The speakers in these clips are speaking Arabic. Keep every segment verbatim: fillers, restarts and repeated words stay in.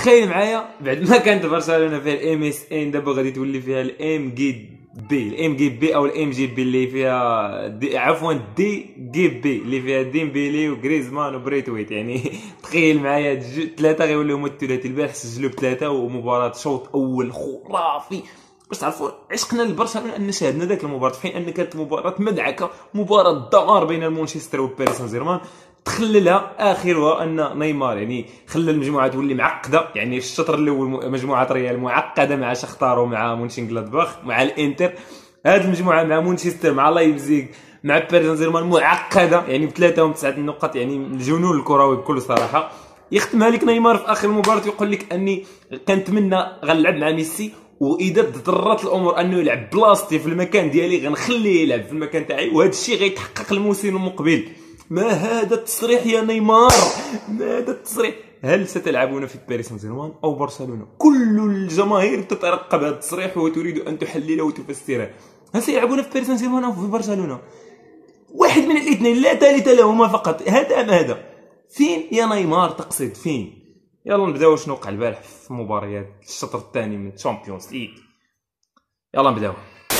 تخيل معايا بعد ما كانت برشلونه فيها الام اس ان دابا غادي تولي فيها الام جي بي الام جي بي او الام جي بي اللي فيها دي عفوا دي جي بي اللي فيها ديمبيلي وغريزمان وبريتويت. يعني تخيل معايا ثلاثه غيوليو هما الثلاثي. البارح سجلوا بثلاثه ومباراه شوط اول خرافي باش تعرفوا عشقنا لبرشلونه ان شاهدنا ذاك المباراه، في حين ان كانت مباراه مدعكه، مباراه دمار بين مانشستر وباريس سان جيرمان. تخللها اخرها ان نيمار يعني خلى المجموعه تولي معقده. يعني الشطر الاول مجموعه ريال معقده مع شختار ومع مونشنغلادباخ مع الانتر، هذه المجموعه مع مانشستر مع لايبزيغ مع باريس سان جيرمان معقده يعني بثلاثه وتسعه النقط. يعني الجنون الكروي بكل صراحه. يختمها لك نيمار في اخر المباراه يقول لك اني كنتمنى غنلعب مع ميسي، واذا تضررت الامور انه يلعب بلاصتي في المكان ديالي غنخليه يلعب في المكان تاعي، وهذا الشيء غيتحقق الموسم المقبل. ما هذا التصريح يا نيمار؟ ما هذا التصريح؟ هل ستلعبون في باريس سان جيرمان او برشلونه؟ كل الجماهير تترقب هذا التصريح وتريد ان تحلله وتفسره. هل سيلعبون في باريس سان جيرمان او في برشلونه؟ واحد من الاثنين لا ثالث لهما فقط، هذا ام هذا. فين يا نيمار تقصد فين؟ يلا نبداو شنو وقع البارح في مباريات الشطر الثاني من تشامبيونز ليغ. يلا نبداو.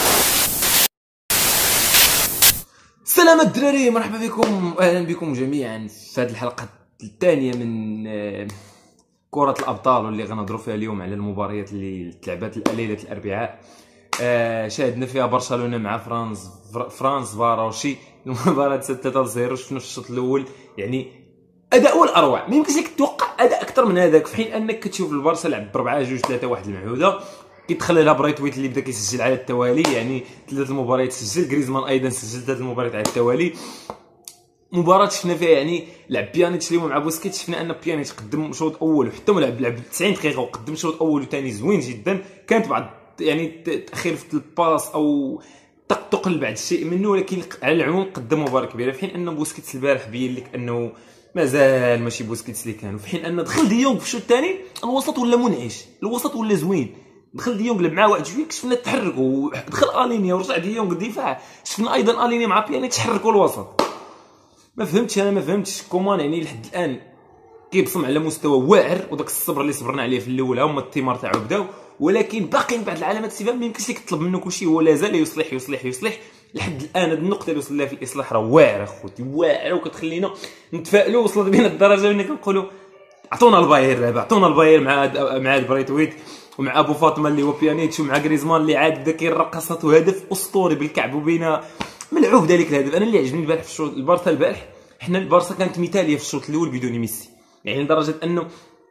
سلام الدراري، مرحبا بكم واهلا بكم جميعا في هذه الحلقه الثانيه من كره الابطال، واللي غنهضروا فيها اليوم على المباريات اللي تلعبات ليله الاربعاء. آه شاهدنا فيها برشلونه مع فرانس فرانس فاروشي. المباراه ثلاثة صفر. شفنا في الشوط الاول يعني اداء والاروع، ما يمكنش لك تتوقع اداء اكثر من هذاك، في حين انك كتشوف البارسا لعب ب أربعة جوج ثلاثة واحد المعهوده. كيدخل لها برايتويت اللي بدا كيسجل على التوالي، يعني ثلاث المباريات سجل. غريزمان ايضا سجل ثلاث المباريات على التوالي. مباراه شفنا فيها يعني لعب بيانيتش اليوم مع بوسكيتش. شفنا ان بيانيتش قدم شوط اول وحتى لعب لعب تسعين دقيقه وقدم شوط اول وثاني زوين جدا. كانت بعض يعني تاخير في الباس او تقل بعض الشيء منه، ولكن على العموم قدم مباراه كبيره. في حين ان بوسكيتش البارح بين لك انه مازال ماشي بوسكيتس اللي كان. في حين ان دخل ديونغ في الشوط الثاني الوسط ولا منعش، الوسط ولا زوين. دخل ديونغ لعب معاه واحد شويه، شفنا التحرك ودخل الينيا ورجع ديونغ الدفاع. شفنا ايضا الينيا مع بيانيتش تحركوا الوسط. ما فهمتش انا ما فهمتش كومان يعني لحد الان كيبصم على مستوى واعر، وداك الصبر اللي صبرنا عليه في الاول هما الثمار تاعو بداو، ولكن باقيين بعض العلامات استفهام. ما يمكنش لك تطلب منه كلشي، هو لازال يصلح يصلح يصلح لحد الان. هذه النقطه اللي وصل لها في الاصلاح راه واعره اخوتي، واعره، وكتخلينا نتفائلوا. وصلت بينا الدرجه اننا كنقولوا عطونا الباير دابا، عطونا الباير مع مع بريتويت ومع ابو فاطمه اللي هو بيانيتش ومع غريزمان اللي عاد بدا كيرقصات، وهدف اسطوري بالكعب وبين ملعوب ذلك الهدف. انا اللي عجبني البارح في الشوط البارسا البارح، حنا البارسا كانت مثاليه في الشوط الاول بدون ميسي، يعني لدرجه انه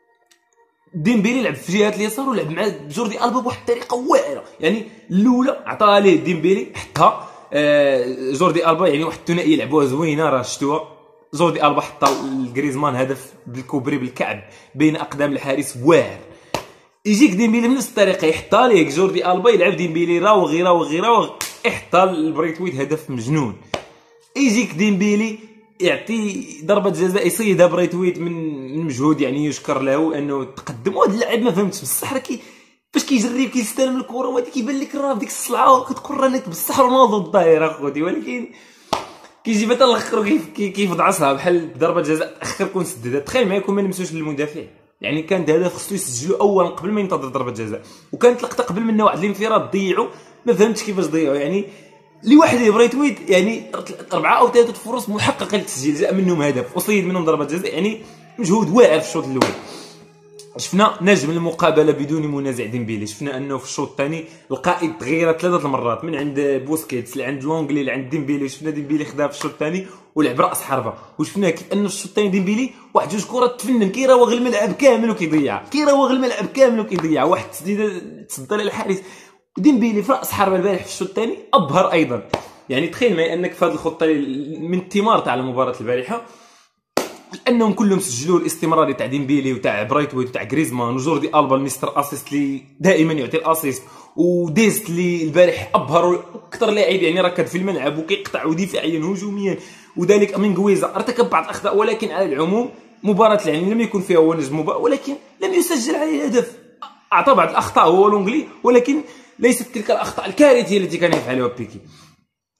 ديمبيلي لعب في جهه اليسار ولعب مع جوردي البا بواحد الطريقه واعره. يعني الاولى عطاها ليه ديمبيلي حطها آه جوردي البا، يعني واحد الثنائيه لعبوها زوينه راه شفتوها. جوردي البا حطها لغريزمان هدف بالكوبري بالكعب بين اقدام الحارس واعر. يجيك ديمبيلي بنفس الطريقه يحطها ليه جوردي البا، يلعب ديمبيلي راوغ يراوغ يراوغ يحطها للبريتويت هدف مجنون. يجيك ديمبيلي يعطي ضربه جزاء يصيدها بريتويت من مجهود يعني يشكر له انه تقدم. وهذا اللاعب ما فهمتش بصح راه كي فاش كيجرب كيستلم الكره وهذا كيبان لك راه ديك الصلعه كتقول راه بصح رونالدو الظاهر اخوتي، ولكن كيجي حتى الاخر كيفض عصها بحال ضربه جزاء تاخر كون سددها. تخيل معايا كون ما لمسوش للمدافع، يعني كان هدف خصو يسجلو اولا قبل ما ينتظر ضربه جزاء، وكانت لقطه قبل منها واحد الانفراد ضيعوا. ما فهمتش كيفاش ضيعوا، يعني لوحده بريتويت يعني اربعه او ثلاثه فرص محققه للتسجيل، جاء منهم هدف وصيد منهم ضربه جزاء. يعني مجهود واعر في الشوط الاول. شفنا نجم المقابله بدون منازع ديمبيلي. شفنا انه في الشوط الثاني القائد تغير ثلاثه المرات من عند بوسكيتس لعند لونغلي لعند ديمبيلي. شفنا ديمبيلي خداها في الشوط الثاني ولعب راس حربه، وشفنا كيف انه في الشوط الثاني ديمبيلي واحد جوج كرات تفنن كيراوغ الملعب كامل وكيضيعها، كيراوغ الملعب كامل وكيضيعها. واحد التسديده تصدى للحارس. ديمبيلي في راس حربه البارح في الشوط الثاني ابهر ايضا. يعني تخيل معي انك في هذه الخطه من الثمار تاع المباراه البارحه لانهم كلهم سجلوا الاستمراري تاع ديمبيلي وتاع برايتويت وتاع غريزمان وجوردي البا المستر اسيست اللي دائما يعطي الاسيست، وديست اللي البارح ابهر اكثر لاعب يعني ركض في الملعب وكيقطع ودفاعيا هجوميا، وذلك من غويزا ارتكب بعض الاخطاء. ولكن على العموم مباراه يعني لم يكن فيها هو نجم مباراة، ولكن لم يسجل عليه هدف. اعطى بعض الاخطاء هو لونغلي، ولكن ليست تلك الاخطاء الكارثيه التي كان يفعلها بيكي.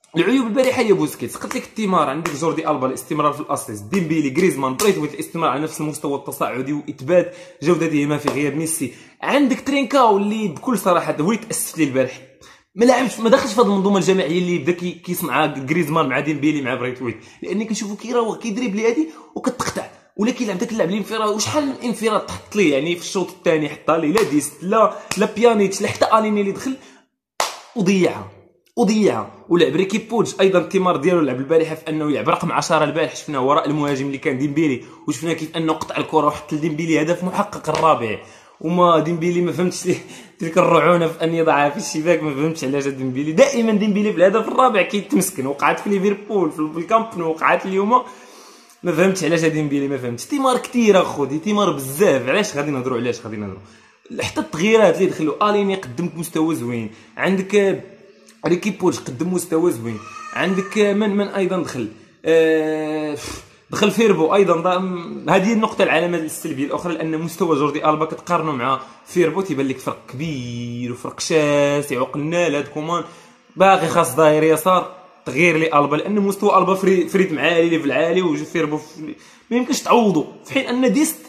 العيوب البارحه هي بوسكيتس، قلت لك الثمار عندك جوردي البا الاستمرار في الاصليس، ديمبيلي غريزمان بريثويت الاستمرار على نفس المستوى التصاعدي واثبات جودتهما في غياب ميسي، عندك ترينكاو اللي بكل صراحه هو اللي تاسف لي البارح، ما لعبش ما دخلش في هذه المنظومه الجماعيه اللي بدا كيصنع غريزمان مع ديمبيلي مع بريثويت، لاني كنشوفو كيراوغ كيدريبلي هادي وكتقطع ولا كيلعب داك اللعب الانفراد، وشحال من انفراد تحط ليه يعني في الشوط الثاني، حطها ليه لا ديست لا لا بيانيتش لا حتى اليني اللي دخل وضيعها وضيعها ولعب ريكي بوج. ايضا الثمار ديالو لعب البارحه في انه يلعب رقم عشرة، البارح شفناه وراء المهاجم اللي كان ديمبيلي، وشفنا كيف انه قطع الكره وحط لديمبيلي هدف محقق الرابع، وما ديمبيلي ما فهمتش تلك الرعونه في ان يضعها في الشباك، ما فهمتش علاش ديمبيلي دائما ديمبيلي في الهدف الرابع كيتمسكن، وقعت في ليفربول في الكامب نو، وقعت اليوم ما فهمتش علاش ديمبيلي ما فهمتش. ثمار كثير اخوتي، ثمار بزاف، علاش غادي نهضروا علاش غادي نهضروا حتى التغييرات اللي دخلوا، اليني قدم مستوى زوين، عندك ريكي بوج قدم مستوى زوين، عندك من من ايضا دخل آه دخل فيربو ايضا. هذه النقطه العلامه السلبيه الاخرى، لان مستوى جوردي البا كتقارنوا مع فيربو تيبان لك فرق كبير وفرق شاسع، وقلنا لهاد كومان باقي خاص ظاهر يسار تغيير لي البا، لان مستوى البا فري فريتم عالي ليفل عالي، وجو فيربو ما يمكنش تعوضو، في حين ان ديست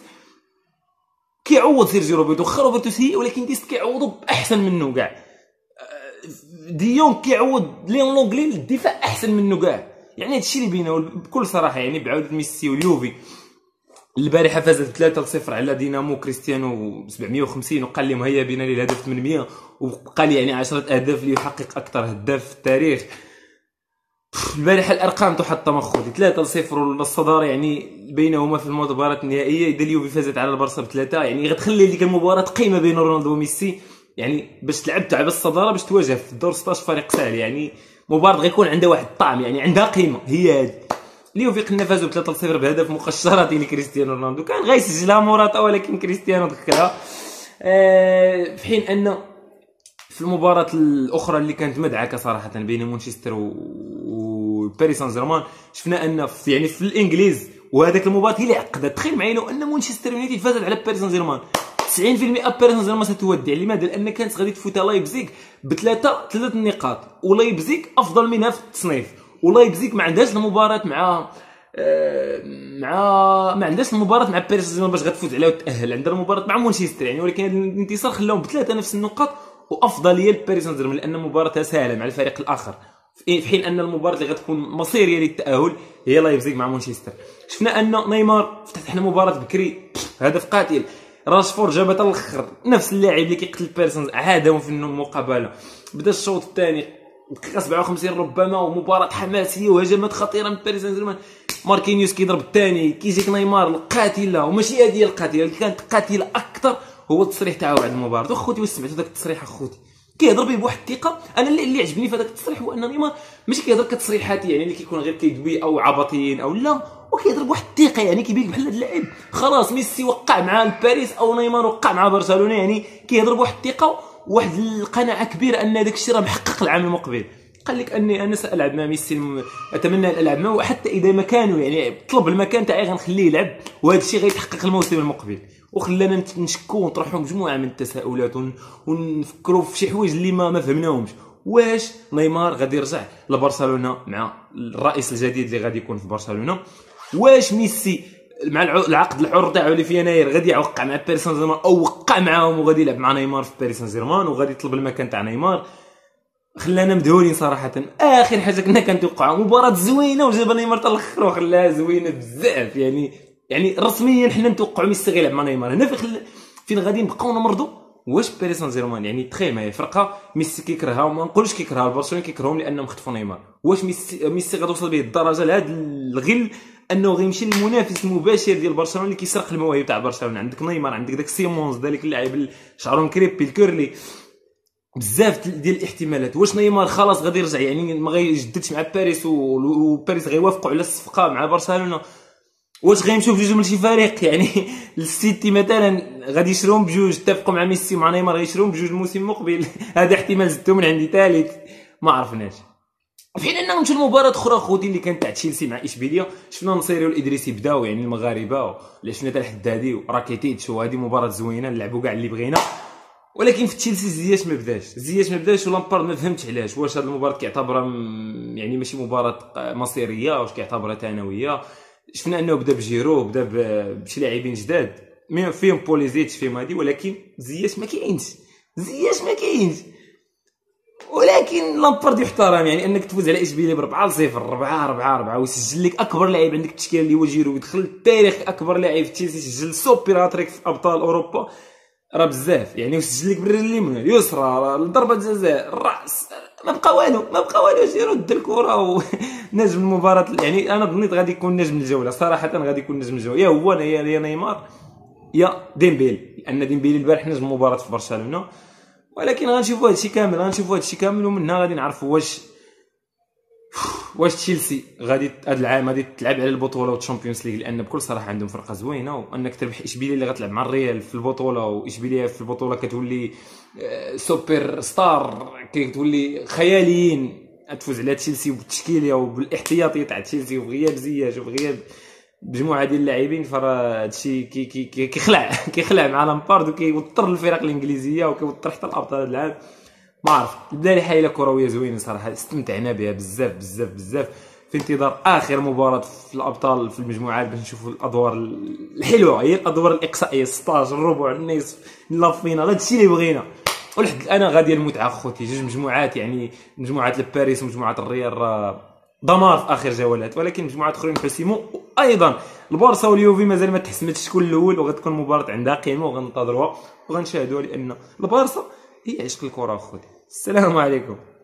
كيعوض سيرجيو روبرتو، واخا روبرتو سيء ولكن ديست كيعوضو باحسن منه كاع، ديون كيعوض ليون لونغلي الدفاع احسن منه كاع، يعني هادشي اللي بينه بكل صراحه. يعني بعوده ميسي واليوفي البارحه فازت ثلاثة صفر على دينامو كريستيانو سبعمية وخمسين، وقال لهم هيا بنا للهدف ثمانمية، وبقى لي يعني عشرة اهداف ليحقق اكثر هداف في التاريخ. البارحه الارقام تحطم اخوتي، ثلاثة صفر والصداره يعني بينهما في المباراه النهائيه، اذا اليوفي فازت على البارسا بثلاثه يعني غتخلي ديك المباراه قيمه بين رونالدو وميسي، يعني باش تلعب تلعب الصداره باش تواجه في الدور ستة عشر فريق ساهل، يعني مباراه غيكون عندها واحد الطعم، يعني عندها قيمه. هي هذه اليوفي قلنا فازوا ب ثلاثة صفر بهدف مقشرات لكريستيانو رونالدو، كان غيسجلها موراتا ولكن كريستيانو ذكرها. أه في حين ان في المباراه الاخرى اللي كانت مدعكه صراحه بين مانشستر وباريس سان جيرمان، شفنا ان في يعني في الانجليز وهذاك المباراه هي اللي عقدت. تخيل معايا لو ان مانشستر يونايتد فازت على باريس سان جيرمان، تسعين بالمئة باريس سان جيرمان ستودع. لماذا؟ لان كانت غادي تفوت لايبزيغ بثلاثه ثلاثه النقاط، ولايبزيغ افضل منها في التصنيف، ولايبزيغ ما عندهاش المباراه مع آه مع ما عندهاش المباراه مع باريس سان جيرمان باش غتفوت عليها وتاهل، عندها المباراه مع مانشستر يعني، ولكن هذا الانتصار خلاهم بثلاثه نفس النقاط وافضليه لباريس سان جيرمان لان مباراتها سهله مع الفريق الاخر، في حين ان المباراه اللي غتكون مصيريه للتاهل هي لايبزيغ مع مانشستر. شفنا ان نيمار فتح لنا مباراه بكري هدف قاتل، راشفورد جابها الاخر، نفس اللاعب اللي كيقتل باريس عادهم في المقابله. بدا الشوط الثاني دقيقه سبعة وخمسين ربما، ومباراه حماسيه وهجمات خطيره من باريس سان جيرمان، ماركينيوس كيضرب الثاني، كيجيك نيمار القاتله، وماشي هذه القاتله اللي كانت قاتله اكثر هو التصريح تاعو بعد المباراه. اخوتي واش سمعتوا داك التصريح اخوتي؟ كيهضر به بواحد الثقه. انا اللي, اللي عجبني في هذاك التصريح هو ان نيمار ماشي كيهضر كتصريحات يعني اللي كيكون غير كيدوي او عبطيين او لا، وكيهضر بواحد الثقه، يعني كيبين لك بحال هذا اللاعب خلاص ميسي وقع مع باريس او نيمار وقع مع برشلونه، يعني كيهضر بواحد الثقه وواحد القناعه كبيره ان داك الشيء راه محقق العام المقبل. قال لك اني انا سالعب مع ميسي الم... اتمنى ان العب معه، وحتى اذا ما كانوا يعني طلب المكان تاعي غنخليه يلعب، وهذا الشيء غيتحقق الموسم المقبل. وخلانا نشكو ونطرحوا مجموعه من التساؤلات ونفكروا في شي حوايج اللي ما ما فهمناهمش. واش نيمار غادي يرجع لبرشلونه مع الرئيس الجديد اللي غادي يكون في برشلونه؟ واش ميسي مع العقد الحر تاعو اللي في يناير غادي يوقع مع باريس سان جيرمان او وقع معاهم وغادي يلعب مع نيمار في باريس سان جيرمان وغادي يطلب المكان تاع نيمار؟ خلانا مذهولين صراحه. اخر حاجه كنا كنتوقعوا مباراه زوينه وجاب نيمار حتى الاخر وخلاها زوينه بزاف، يعني يعني رسميا حنا نتوقعوا ميسي غيلعب مع نيمار. هنا فين فين غادي نبقاو نمرضوا؟ واش باريس سان جيرمان يعني تخيل معايا فرقه ميسي كيكرهها وما نقولش كيكرهها، البرشلونه كيكرههم لانهم خطفوا نيمار، واش ميسي ميسي غتوصل به الدرجه لهذا الغل انه غيمشي للمنافس المباشر ديال برشلونه اللي كيسرق المواهب تاع برشلونه؟ عندك نيمار، عندك داك سيمونز ذلك اللاعب شعره مكريبي الكيرلي، بزاف ديال الاحتمالات. واش نيمار خلاص غادي يرجع يعني ما غيجددش مع باريس وباريس غيوافقوا على الصفقه مع برشلونه؟ واش غيمشيو بجوج من شي فريق يعني السيتي مثلا غادي يشروهم بجوج، اتفقوا مع ميسي ومع نيمار غيشروهم بجوج الموسم المقبل؟ هذا احتمال زدتو من عندي ثالث ما عرفناش. في حين اننا نمشيو لمباراه اخرى خوتي اللي كانت تاع تشيلسي مع اشبيليه، شفنا نصيري والادريسي بداو يعني المغاربه اللي شفنا حتى الحدادي وراكيتيتش، وهذه مباراه زوينه نلعبوا كاع اللي بغينا. ولكن في تشيلسي زياش ما بداش زياش ما بداش ولامبارد ما فهمتش علاش. واش هاد المباراه كيعتبرها يعني ماشي مباراه مصيريه، واش كيعتبرها ثانويه؟ شفنا انه بدا بجيرو، بدا بشي لاعبين جداد فيهم بوليزيتش فيهم هادي، ولكن زياش ما كاينش زياش ما كاينش. ولكن لامبارد يحترم، يعني انك تفوز على اشبيليه ب أربعة صفر أربعة أربعة أربعة ويسجل لك اكبر لاعب عندك التشكيله اللي هو جيرو، ويدخل التاريخ اكبر لاعب في تشيلسي سجل سوبر هاتريك في ابطال اوروبا، راه بزاف يعني. وسجل لك بالرجل اليمنى اليسرى ضربه جزاء الراس، ما بقى والو ما بقى والو. جيرو د الكره ونجم المباراه. يعني انا ظنيت غادي يكون نجم الجوله صراحه، غادي يكون نجم الجوله يا هو يا نيمار يا ديمبيلي، لان ديمبيلي البارح نجم المباراه في برشلونه. ولكن غنشوفوا هادشي كامل غنشوفوا هادشي كامل ومنها غادي نعرفوا واش واش تشيلسي غادي هذا العام غادي تلعب على البطوله والتشامبيونز ليغ، لان بكل صراحه عندهم فرقه زوينه. وانك تربح اشبيليه اللي غتلعب مع الريال في البطوله، واشبيليه في البطوله كتولي سوبر ستار، كتولي خياليين. تفوز على تشيلسي بالتشكيله وبالاحتياطي تاع تشيلسي وبغياب زياش وبغياب مجموعه ديال اللاعبين، فراه هادشي كي كي كيخلع كيخلع مع لامبارد وكيوتر الفرق الانجليزيه وكيوتر حتى الابطال هذا العام. ما عرفت البدايه حايله كرويه زوينه صراحه، استمتعنا بها بزاف بزاف بزاف. في انتظار اخر مباراه في الابطال في المجموعات باش نشوفوا الادوار الحلوه، هي الادوار الاقصائيه ستاشر الربع النصف لا فينال، هادشي اللي بغينا. ولحد الان غاديه المتعه خوتي، جوج مجموعات يعني مجموعه باريس ومجموعه الريال راه دمار في اخر جولات، ولكن مجموعات اخرين حسموا. وايضا البارسا واليوفي مازال ما تحسمتش شكون الاول، وغتكون مباراه عندها قيمه وغننتظروها وغنشاهدوها، لان البارسا هي عشق الكره اخوتي. السلام عليكم.